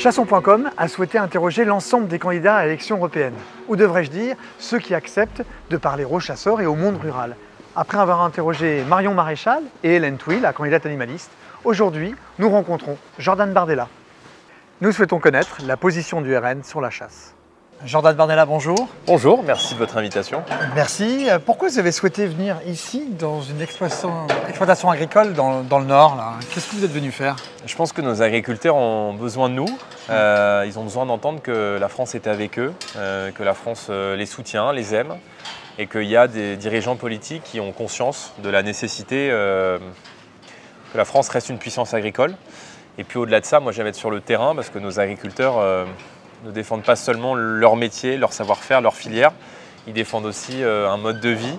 Chasson.com a souhaité interroger l'ensemble des candidats à l'élection européenne, ou devrais-je dire, ceux qui acceptent de parler aux chasseurs et au monde rural. Après avoir interrogé Marion Maréchal et Hélène Touy, la candidate animaliste, aujourd'hui, nous rencontrons Jordan Bardella. Nous souhaitons connaître la position du RN sur la chasse. Jordan Bardella, bonjour. Bonjour, merci de votre invitation. Merci. Pourquoi vous avez souhaité venir ici, dans une exploitation agricole dans le Nord là? Qu'est-ce que vous êtes venu faire? Je pense que nos agriculteurs ont besoin de nous. Ils ont besoin d'entendre que la France est avec eux, que la France les soutient, les aime, et qu'il y a des dirigeants politiques qui ont conscience de la nécessité que la France reste une puissance agricole. Et puis au-delà de ça, moi j'aime être sur le terrain parce que nos agriculteurs ne défendent pas seulement leur métier, leur savoir-faire, leur filière, ils défendent aussi un mode de vie.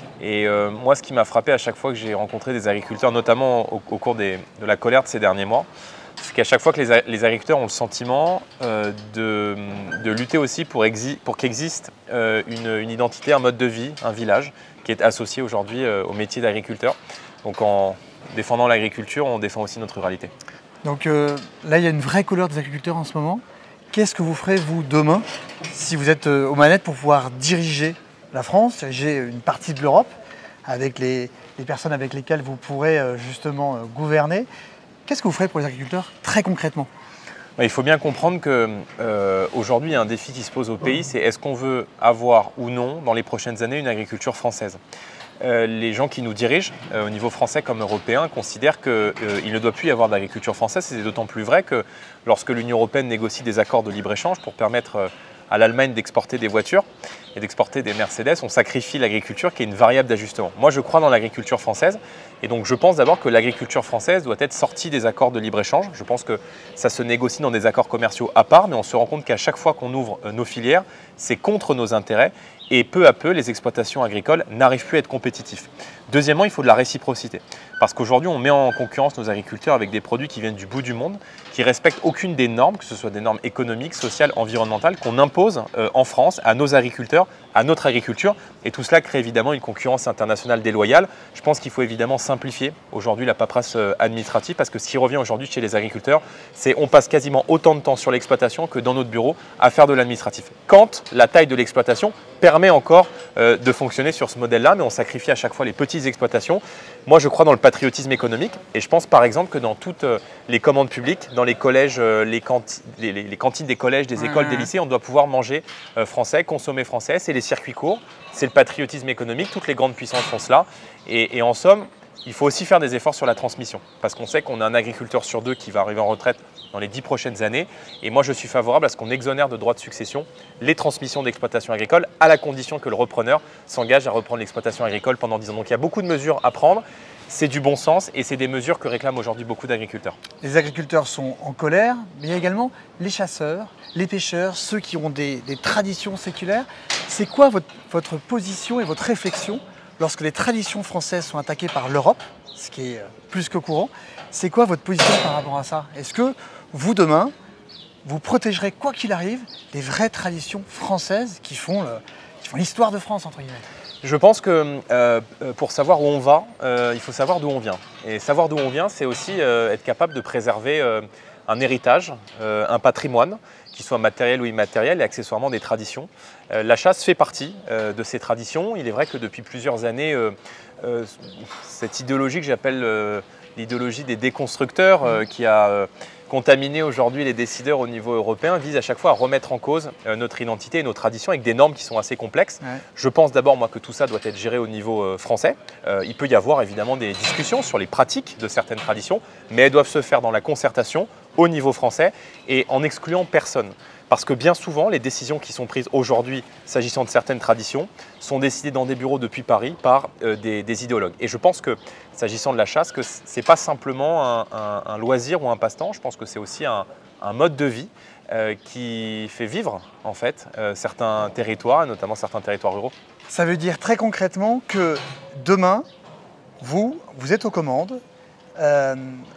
Et moi, ce qui m'a frappé à chaque fois que j'ai rencontré des agriculteurs, notamment au cours de la colère de ces derniers mois, c'est qu'à chaque fois que les agriculteurs ont le sentiment de lutter aussi pour qu'existe une identité, un mode de vie, un village qui est associé aujourd'hui au métier d'agriculteur. Donc en défendant l'agriculture, on défend aussi notre ruralité. Donc là, il y a une vraie colère des agriculteurs en ce moment. Qu'est-ce que vous ferez, vous, demain, si vous êtes aux manettes pour pouvoir diriger la France, diriger une partie de l'Europe, avec les personnes avec lesquelles vous pourrez justement gouverner? Qu'est-ce que vous ferez pour les agriculteurs, très concrètement? Il faut bien comprendre qu'aujourd'hui, il y a un défi qui se pose au pays, c'est est-ce qu'on veut avoir ou non, dans les prochaines années, une agriculture française? Les gens qui nous dirigent, au niveau français comme européen, considèrent qu'il ne doit plus y avoir d'agriculture française. C'est d'autant plus vrai que lorsque l'Union européenne négocie des accords de libre-échange pour permettre à l'Allemagne d'exporter des voitures et d'exporter des Mercedes, on sacrifie l'agriculture qui est une variable d'ajustement. Moi, je crois dans l'agriculture française et donc je pense d'abord que l'agriculture française doit être sortie des accords de libre-échange. Je pense que ça se négocie dans des accords commerciaux à part, mais on se rend compte qu'à chaque fois qu'on ouvre nos filières, c'est contre nos intérêts. Et peu à peu, les exploitations agricoles n'arrivent plus à être compétitifs. Deuxièmement, il faut de la réciprocité. Parce qu'aujourd'hui, on met en concurrence nos agriculteurs avec des produits qui viennent du bout du monde, qui ne respectent aucune des normes, que ce soit des normes économiques, sociales, environnementales, qu'on impose en France à nos agriculteurs, à notre agriculture. Et tout cela crée évidemment une concurrence internationale déloyale. Je pense qu'il faut évidemment simplifier aujourd'hui la paperasse administrative, parce que ce qui revient aujourd'hui chez les agriculteurs, c'est qu'on passe quasiment autant de temps sur l'exploitation que dans notre bureau à faire de l'administratif. Quand la taille de l'exploitation permet encore de fonctionner sur ce modèle-là, mais on sacrifie à chaque fois les petites exploitations. Moi, je crois dans le patriotisme économique et je pense par exemple que dans toutes les commandes publiques, dans les collèges, les cantines des collèges, des écoles, des lycées, on doit pouvoir manger français, consommer français. C'est les circuits courts, c'est le patriotisme économique, toutes les grandes puissances font cela. Et en somme, il faut aussi faire des efforts sur la transmission parce qu'on sait qu'on a un agriculteur sur deux qui va arriver en retraite dans les 10 prochaines années. Et moi, je suis favorable à ce qu'on exonère de droits de succession les transmissions d'exploitation agricole à la condition que le repreneur s'engage à reprendre l'exploitation agricole pendant 10 ans. Donc il y a beaucoup de mesures à prendre. C'est du bon sens et c'est des mesures que réclament aujourd'hui beaucoup d'agriculteurs. Les agriculteurs sont en colère, mais il y a également les chasseurs, les pêcheurs, ceux qui ont des traditions séculaires. C'est quoi votre position et votre réflexion lorsque les traditions françaises sont attaquées par l'Europe, ce qui est plus que courant? C'est quoi votre position par rapport à ça? Est-ce que vous, demain, vous protégerez, quoi qu'il arrive, les vraies traditions françaises qui font l'histoire de France, entre guillemets? Je pense que pour savoir où on va, il faut savoir d'où on vient. Et savoir d'où on vient, c'est aussi être capable de préserver un héritage, un patrimoine, qui soit matériel ou immatériel, et accessoirement des traditions. La chasse fait partie de ces traditions. Il est vrai que depuis plusieurs années, cette idéologie que j'appelle l'idéologie des déconstructeurs, qui a contaminé aujourd'hui les décideurs au niveau européen, vise à chaque fois à remettre en cause notre identité et nos traditions avec des normes qui sont assez complexes. Ouais. Je pense d'abord moi que tout ça doit être géré au niveau français. Il peut y avoir évidemment des discussions sur les pratiques de certaines traditions, mais elles doivent se faire dans la concertation au niveau français et en excluant personne. Parce que bien souvent, les décisions qui sont prises aujourd'hui, s'agissant de certaines traditions, sont décidées dans des bureaux depuis Paris par des idéologues. Et je pense que, s'agissant de la chasse, que ce n'est pas simplement un loisir ou un passe-temps, je pense que c'est aussi un mode de vie qui fait vivre en fait, certains territoires, notamment certains territoires ruraux. Ça veut dire très concrètement que demain, vous êtes aux commandes, et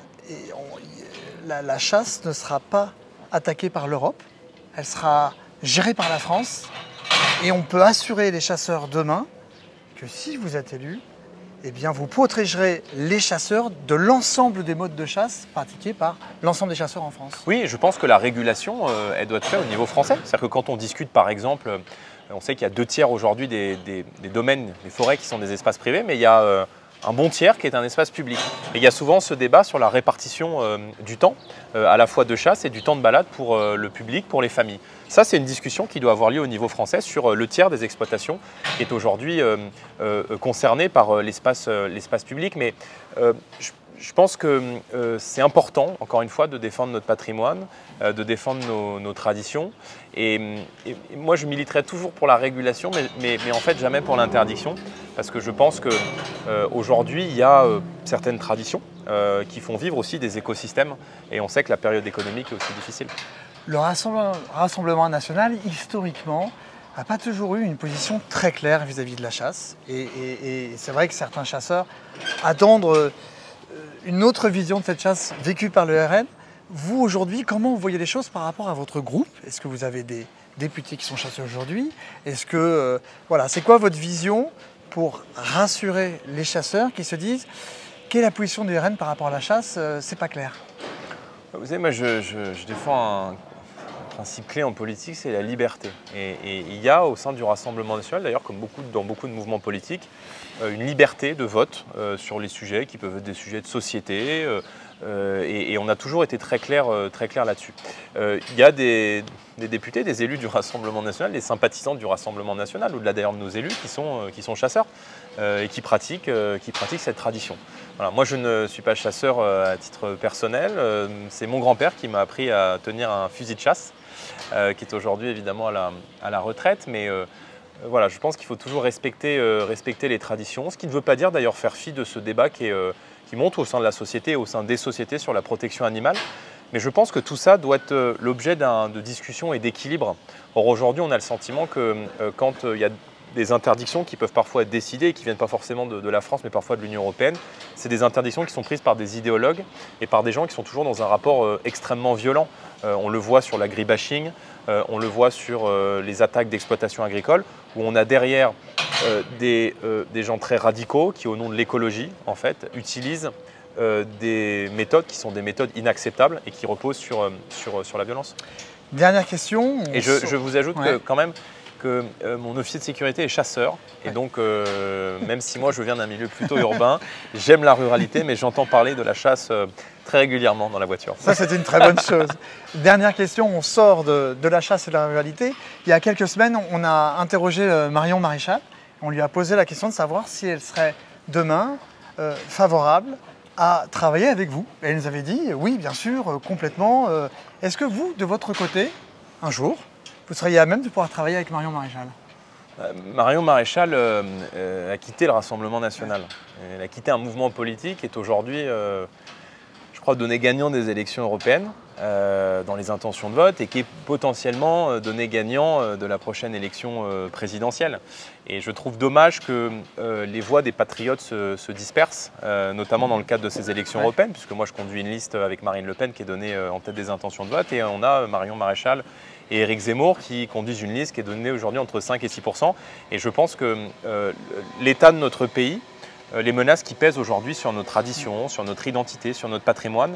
la chasse ne sera pas attaquée par l'Europe, elle sera gérée par la France et on peut assurer les chasseurs demain que si vous êtes élus, eh bien, vous protégerez les chasseurs de l'ensemble des modes de chasse pratiqués par l'ensemble des chasseurs en France. Oui, je pense que la régulation, elle doit être faite au niveau français. C'est-à-dire que quand on discute, par exemple, on sait qu'il y a 2 tiers aujourd'hui des domaines, des forêts qui sont des espaces privés, mais il y a un bon tiers qui est un espace public. Et il y a souvent ce débat sur la répartition du temps, à la fois de chasse et du temps de balade pour le public, pour les familles. Ça, c'est une discussion qui doit avoir lieu au niveau français sur le tiers des exploitations qui est aujourd'hui concerné par l'espace public. Mais je pense que c'est important, encore une fois, de défendre notre patrimoine, de défendre nos traditions. Et moi, je militerai toujours pour la régulation, mais en fait, jamais pour l'interdiction. Parce que je pense qu'aujourd'hui, il y a certaines traditions qui font vivre aussi des écosystèmes. Et on sait que la période économique est aussi difficile. Le Rassemblement national, historiquement, n'a pas toujours eu une position très claire vis-à-vis de la chasse. Et c'est vrai que certains chasseurs attendent une autre vision de cette chasse vécue par le RN. Vous, aujourd'hui, comment vous voyez les choses par rapport à votre groupe? Est-ce que vous avez des députés qui sont chasseurs aujourd'hui? Est-ce que, voilà, c'est quoi votre vision pour rassurer les chasseurs qui se disent quelle est la position du RN par rapport à la chasse? C'est pas clair. Vous savez, moi, je défends un principe clé en politique, c'est la liberté. Et il y a au sein du Rassemblement national, d'ailleurs comme dans beaucoup de mouvements politiques, une liberté de vote sur les sujets qui peuvent être des sujets de société. Et on a toujours été très clair là-dessus. Il y a des députés, des élus du Rassemblement national, des sympathisants du Rassemblement national, au-delà d'ailleurs de nos élus, qui sont chasseurs et qui pratiquent cette tradition. Voilà, moi, je ne suis pas chasseur à titre personnel. C'est mon grand-père qui m'a appris à tenir un fusil de chasse, qui est aujourd'hui évidemment à la retraite. Mais voilà, je pense qu'il faut toujours respecter les traditions, ce qui ne veut pas dire d'ailleurs faire fi de ce débat qui monte au sein de la société, au sein des sociétés sur la protection animale. Mais je pense que tout ça doit être l'objet de discussion et d'équilibre. Or aujourd'hui, on a le sentiment que quand il y a des interdictions qui peuvent parfois être décidées et qui ne viennent pas forcément de la France, mais parfois de l'Union européenne, c'est des interdictions qui sont prises par des idéologues et par des gens qui sont toujours dans un rapport extrêmement violent. On le voit sur l'agribashing, on le voit sur les attaques d'exploitation agricole, où on a derrière des gens très radicaux qui, au nom de l'écologie, en fait, utilisent des méthodes qui sont des méthodes inacceptables et qui reposent sur la violence. Dernière question. Et je vous ajoute quand même que mon officier de sécurité est chasseur. Et donc, même si moi je viens d'un milieu plutôt urbain, j'aime la ruralité, mais j'entends parler de la chasse très régulièrement dans la voiture. Ça, c'est une très bonne chose. Dernière question, on sort de la chasse et de la ruralité. Il y a quelques semaines, on a interrogé Marion Maréchal. On lui a posé la question de savoir si elle serait demain favorable à travailler avec vous. Et elle nous avait dit oui, bien sûr, complètement. Est-ce que vous, de votre côté, un jour, vous seriez à même de pouvoir travailler avec Marion Maréchal? Marion Maréchal a quitté le Rassemblement national. Elle a quitté un mouvement politique qui est aujourd'hui, je crois, donné gagnant des élections européennes dans les intentions de vote et qui est potentiellement donné gagnant de la prochaine élection présidentielle. Et je trouve dommage que les voix des patriotes se dispersent, notamment dans le cadre de ces élections européennes, puisque moi je conduis une liste avec Marine Le Pen qui est donnée en tête des intentions de vote, et on a Marion Maréchal et Éric Zemmour qui conduisent une liste qui est donnée aujourd'hui entre 5 et 6%. Et je pense que l'état de notre pays, les menaces qui pèsent aujourd'hui sur nos traditions, sur notre identité, sur notre patrimoine,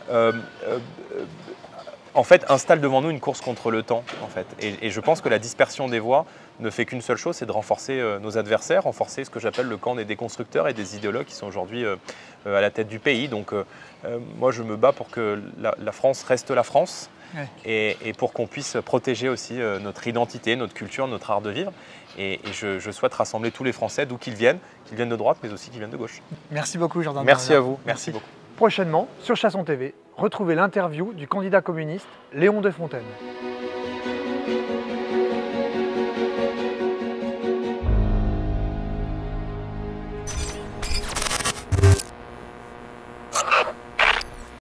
en fait, installe devant nous une course contre le temps. En fait. Et je pense que la dispersion des voix ne fait qu'une seule chose, c'est de renforcer nos adversaires, renforcer ce que j'appelle le camp des déconstructeurs et des idéologues qui sont aujourd'hui à la tête du pays. Donc moi, je me bats pour que la France reste la France. Ouais. Et pour qu'on puisse protéger aussi notre identité, notre culture, notre art de vivre. Et je souhaite rassembler tous les Français, d'où qu'ils viennent de droite, mais aussi qu'ils viennent de gauche. Merci beaucoup, Jordan. Merci à vous. Merci beaucoup. Prochainement, sur Chasson TV, retrouvez l'interview du candidat communiste Léon Defontaine.